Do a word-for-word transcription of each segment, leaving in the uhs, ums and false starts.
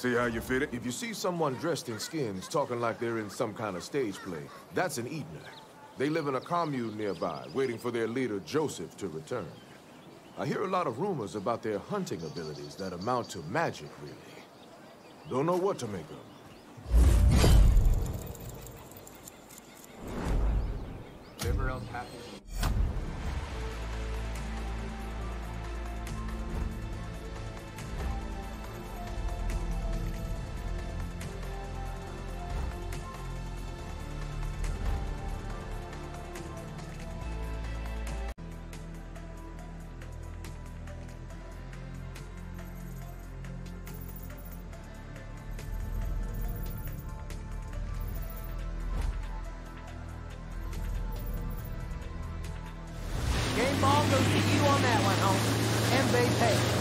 See how you fit it? If you see someone dressed in skins talking like they're in some kind of stage play, that's an Edener. They live in a commune nearby, waiting for their leader, Joseph, to return. I hear a lot of rumors about their hunting abilities that amount to magic, really. Don't know what to make of them. Whatever else happens. Game ball goes to you on that one, homie. M V P.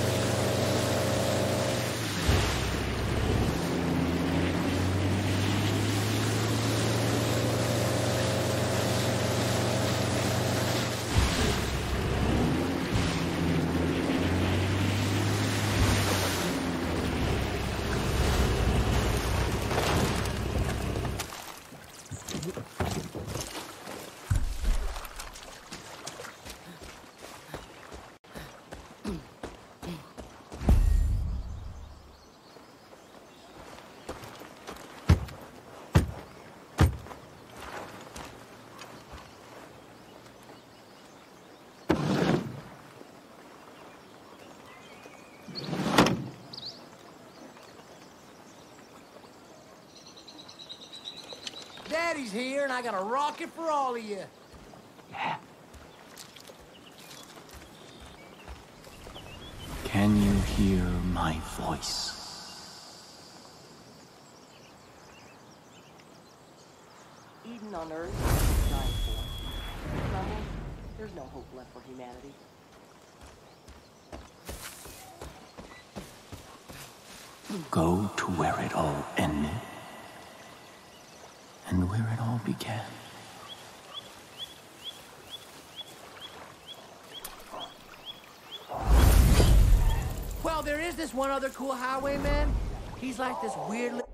Daddy's here, and I got a rocket for all of you. Yeah. Can you hear my voice? Eden on Earth, dying for. Trouble, there's no hope left for humanity. Go to where it all ended. And where it all began. Well, there is this one other cool highwayman. He's like this weird